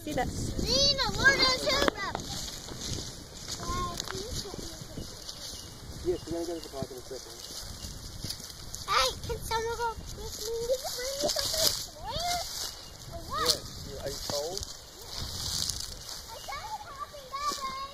see that. Nina, what are those? Yes, we're going to go to the park in a second. Hey, can someone go with me to bring me something? Where? Or what? Yeah, are you cold? I started hopping that way.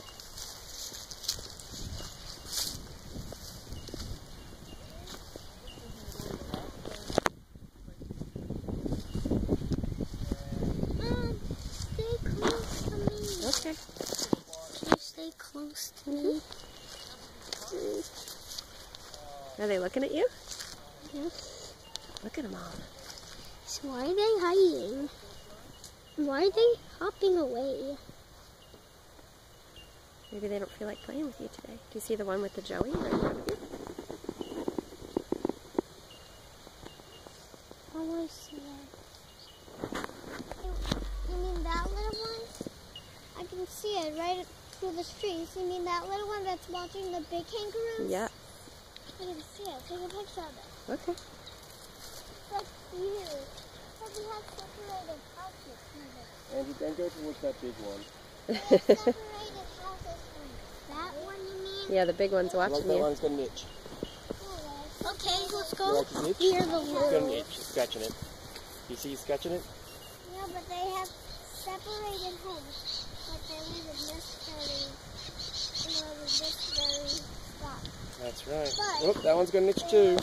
Stay close to me. Okay. Can you stay close to me? Are they looking at you? Yeah. Look at them all. So why are they hiding? Why are they hopping away? Maybe they don't feel like playing with you today. Do you see the one with the Joey right in front of you? How do I see that? You mean that little one? I can see it right through the streets. You mean that little one that's watching the big kangaroos? Yeah. I can see it. Take a picture of it. Okay. It's like you. But we have separated houses from it. Andy, don't go towards that big one. We have separated houses from it. That one you mean? Yeah, the big one's watching That you. one's got an itch. Okay, let's You go like his itch? near the He's got an little. itch. He's scratching it. You see he's scratching it? Yeah, but they have separated homes. Like they live in this very, this very spot. That's right. But Oh, that one's got an itch too.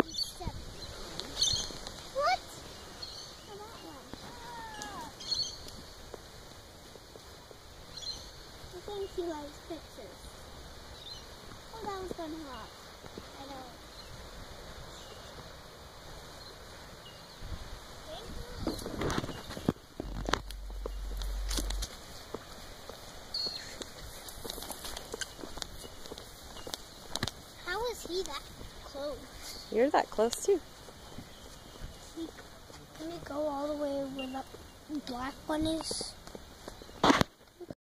What? Oh, that one. I think he likes pictures. Oh, that one's gone hot. I know. How is he that close? You're that close too. Can we go all the way where the black one is?